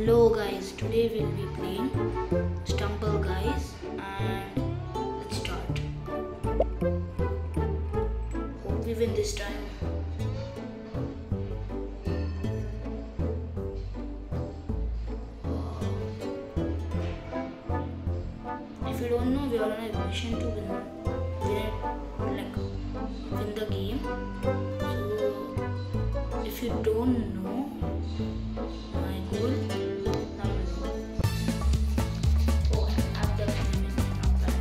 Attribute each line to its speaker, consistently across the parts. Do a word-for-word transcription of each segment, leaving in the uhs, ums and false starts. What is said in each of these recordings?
Speaker 1: Hello guys, today we'll be playing Stumble Guys and let's start. Hope we win this time. If you don't know, we are on a mission to win, win it, like win the game. So if you don't know my goal, now you know. Oh, I have the enemy, not bad.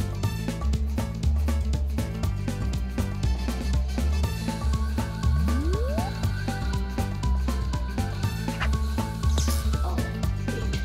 Speaker 1: Oh, wait.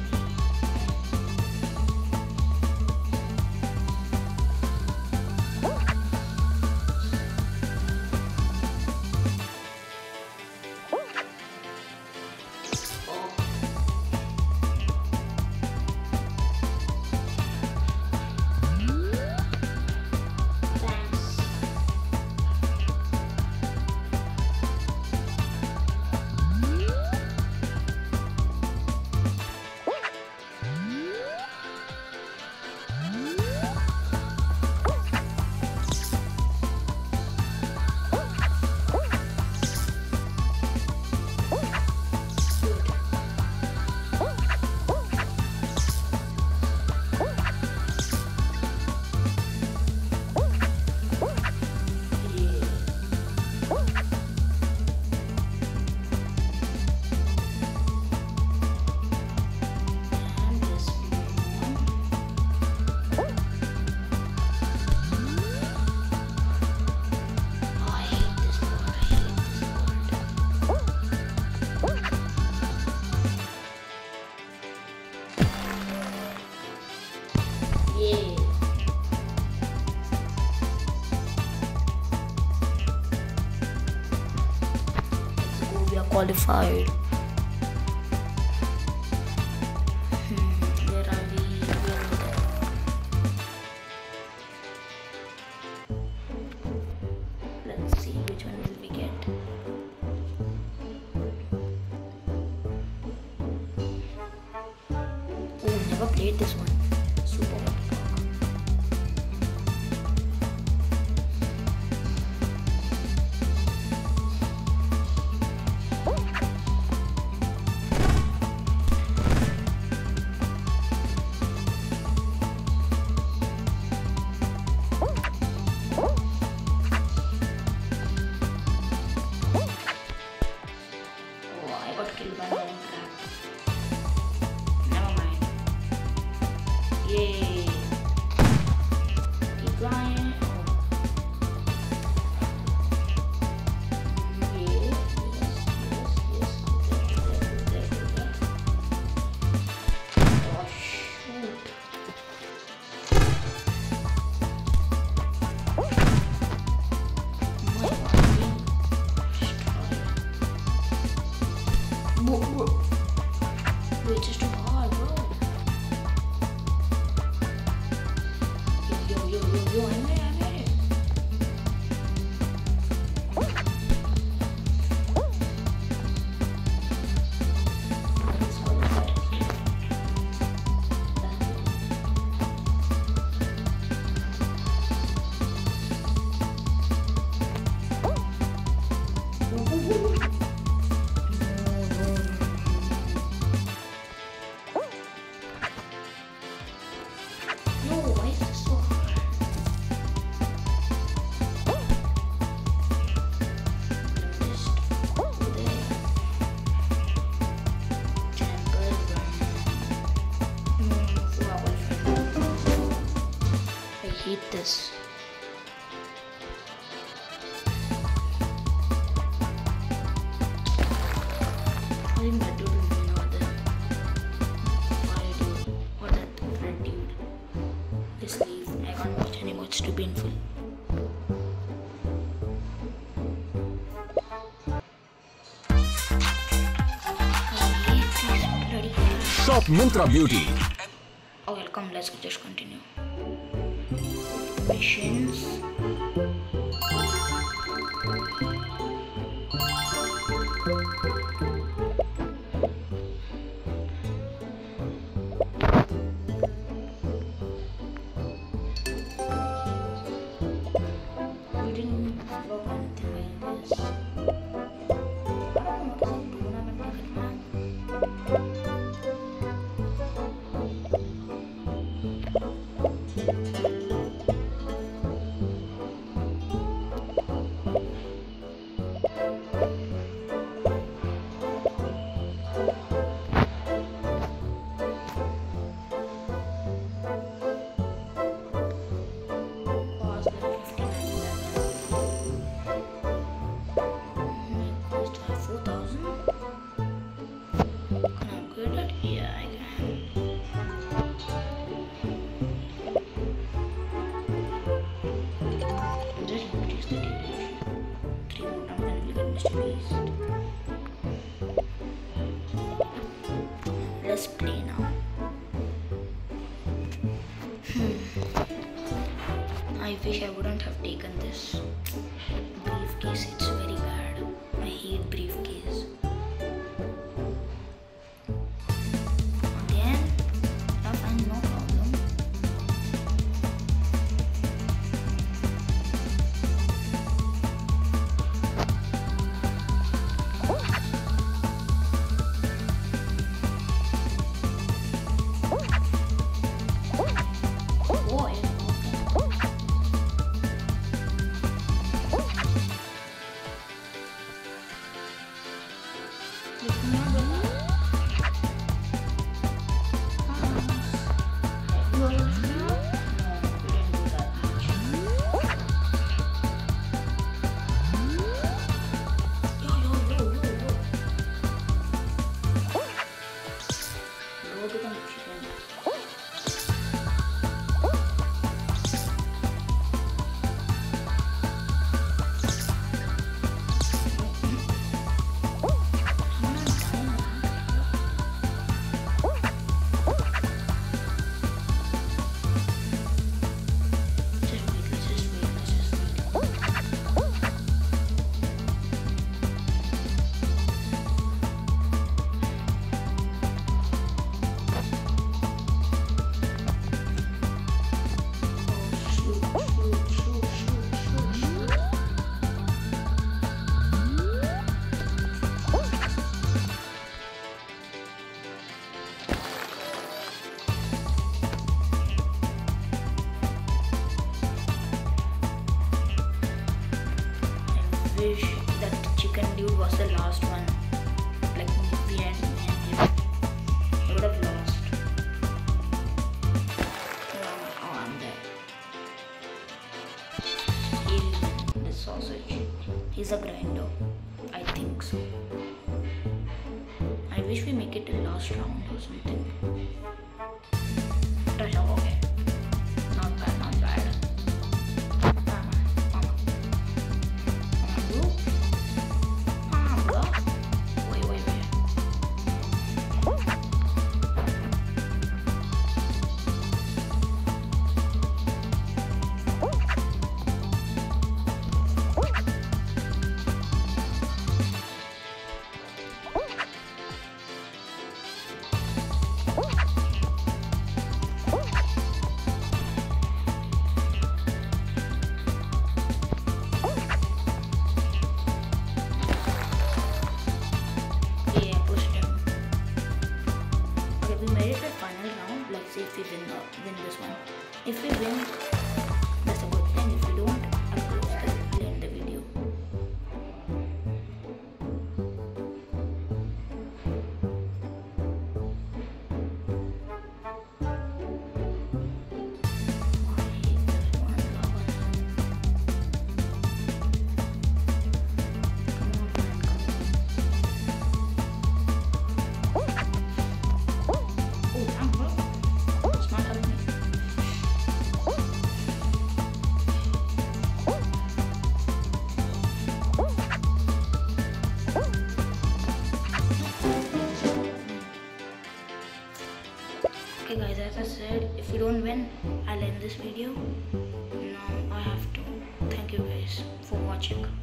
Speaker 1: Qualified. Hmm, where are we? Where are we? Let's see which one will we get. Oh, never played this one. Super Water Park. Killed by my own crab. Never mind. Yay! Keep flying. Oh. Yeah. Yes, yes, yes. There, there, there, there. Oh shoot. Wait, it's just too hard, bro. Yo, yo, yo, yo, yo, I made it, I made it. I hate this. I think that dude will win over there. Why dude? Or that red dude. Just leave. I can't watch anymore. It's too painful.
Speaker 2: Shop Myntra Beauty.
Speaker 1: Okay, come, let's just continue. Missions. let's play now. Hmm. I wish I wouldn't have taken this briefcase. It's very bad. I hate briefcase. Again? Yeah, fine, no problem. Wish that chicken dude was the last one. Like me and me and him. I would have lost. Oh, oh I'm dead. Alien, the sausage. He's a grinder. I think so. I wish we make it the last round or something. Treasure, okay. Not bad, not bad. Let's see if we win, the, win this one. If we win, that's a good thing. If we don't, I'll close the play in the video. I hate this one. Come on, man, come on. Oh, I'm hurt. Okay guys, as I said, if we don't win, I'll end this video. Now I have to thank you guys for watching.